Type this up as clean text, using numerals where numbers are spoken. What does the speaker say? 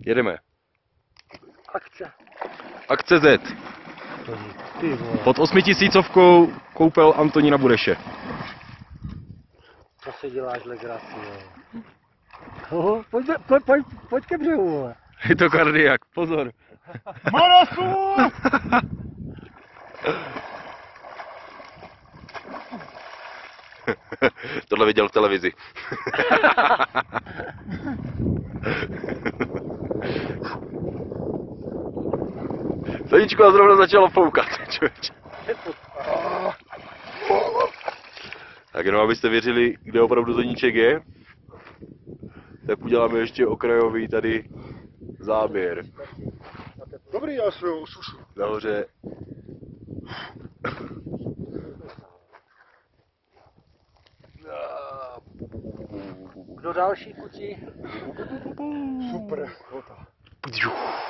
Jedeme. Akce. Akce Z. Ty vole. Pod 8000 koupel Antonína Bureše. Co si děláš legraci, jo? Pojď ke břehu, vole. Je to kardiak, pozor. Manaslu! Tohle viděl v televizi. Sluníčko a zrovna začalo foukat, člověče. Tak jenom abyste věřili, kde opravdu Zoníček je, tak uděláme ještě okrajový tady záběr. Dobrý, já si ho usušu. Nahoře. Kdo další, kuci? Super.